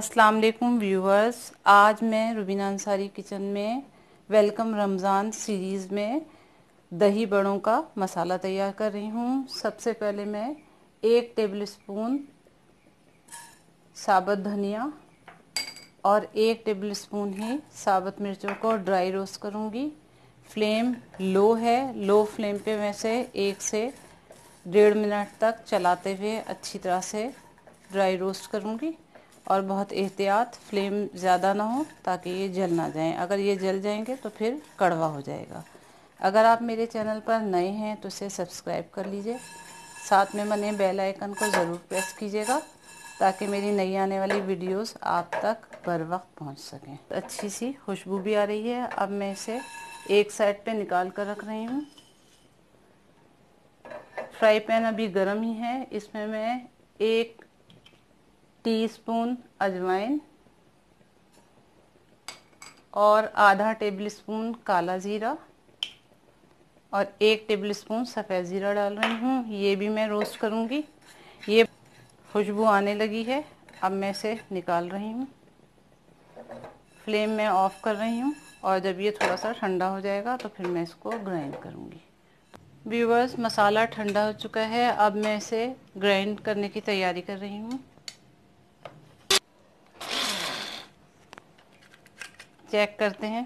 अस्सलाम वालेकुम व्यूअर्स, आज मैं रुबीना अंसारी किचन में वेलकम रमज़ान सीरीज़ में दही बड़ों का मसाला तैयार कर रही हूँ। सबसे पहले मैं 1 टेबलस्पून साबुत धनिया और 1 टेबलस्पून ही साबुत मिर्चों को ड्राई रोस्ट करूँगी। फ्लेम लो है, लो फ्लेम पे मैं से 1 से 1.5 मिनट तक चलाते हुए अच्छी तरह से ड्राई रोस्ट करूँगी। और बहुत एहतियात, फ्लेम ज़्यादा ना हो ताकि ये जल ना जाएं। अगर ये जल जाएंगे तो फिर कड़वा हो जाएगा। अगर आप मेरे चैनल पर नए हैं तो इसे सब्सक्राइब कर लीजिए, साथ में बने बेल आइकन को ज़रूर प्रेस कीजिएगा ताकि मेरी नई आने वाली वीडियोस आप तक बर वक्त पहुँच सकें। अच्छी सी खुशबू भी आ रही है। अब मैं इसे एक साइड पे निकाल कर रख रही हूँ। फ्राई पैन अभी गर्म ही है। इसमें मैं 1 टीस्पून अजवाइन और आधा टेबलस्पून काला ज़ीरा और 1 टेबलस्पून सफ़ेद ज़ीरा डाल रही हूँ। ये भी मैं रोस्ट करूँगी। ये खुशबू आने लगी है। अब मैं इसे निकाल रही हूँ। फ्लेम में ऑफ़ कर रही हूँ और जब ये थोड़ा सा ठंडा हो जाएगा तो फिर मैं इसको ग्राइंड करूँगी। व्यूअर्स, मसाला ठंडा हो चुका है। अब मैं इसे ग्राइंड करने की तैयारी कर रही हूँ। चेक करते हैं।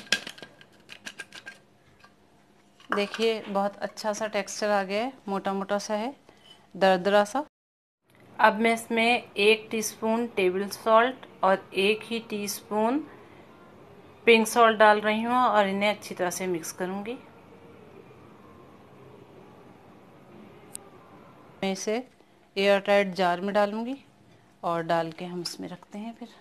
देखिए, बहुत अच्छा सा टेक्सचर आ गया है, मोटा मोटा सा है, दरदरा सा। अब मैं इसमें 1 टीस्पून टेबल सॉल्ट और 1 ही टीस्पून पिंक सॉल्ट डाल रही हूँ और इन्हें अच्छी तरह से मिक्स करूँगी। मैं इसे एयर टाइट जार में डालूँगी और डाल के हम इसमें रखते हैं। फिर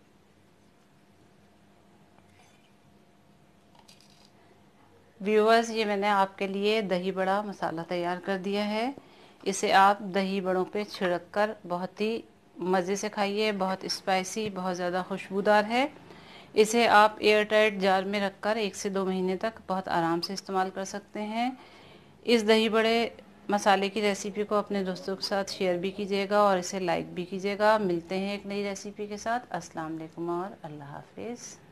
व्यूअर्स, ये मैंने आपके लिए दही बड़ा मसाला तैयार कर दिया है। इसे आप दही बड़ों पे छिड़क कर बहुत ही मज़े से खाइए। बहुत स्पाइसी, बहुत ज़्यादा खुशबूदार है। इसे आप एयर टाइट जार में रखकर 1 से 2 महीने तक बहुत आराम से इस्तेमाल कर सकते हैं। इस दही बड़े मसाले की रेसिपी को अपने दोस्तों के साथ शेयर भी कीजिएगा और इसे लाइक भी कीजिएगा। मिलते हैं एक नई रेसिपी के साथ। अस्सलाम वालेकुम और अल्लाह हाफिज़।